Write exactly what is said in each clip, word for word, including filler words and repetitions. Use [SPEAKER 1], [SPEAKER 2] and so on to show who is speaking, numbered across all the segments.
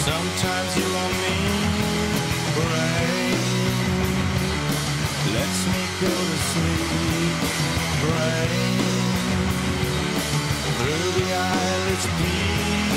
[SPEAKER 1] Sometimes you want me, rain lets me go to sleep, rain through the eyelids peep.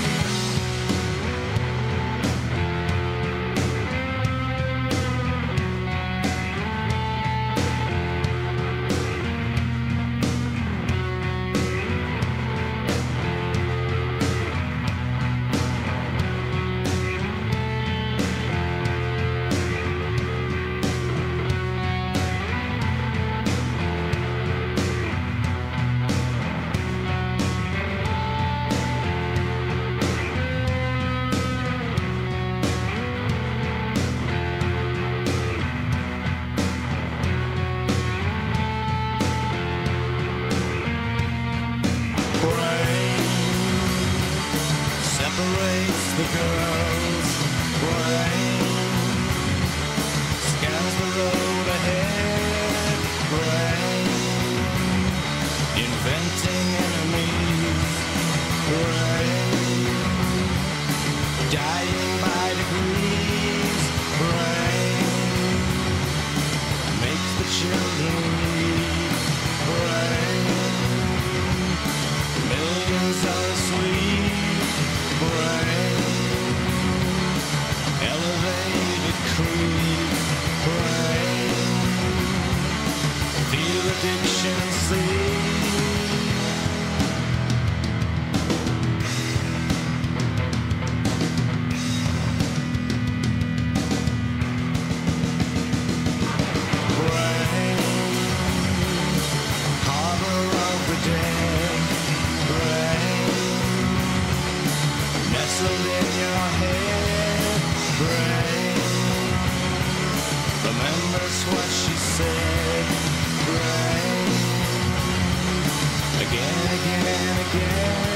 [SPEAKER 1] Separates the girls, rain scans the road ahead, rain inventing enemies, rain dying by degrees, rain makes the children weep, rain millions are asleep. Rain, elevated creep, rain, feel addiction sleep. Rain, harbor of the dead, rain, nestled in your head, rain remembers what she said, rain again, again, again.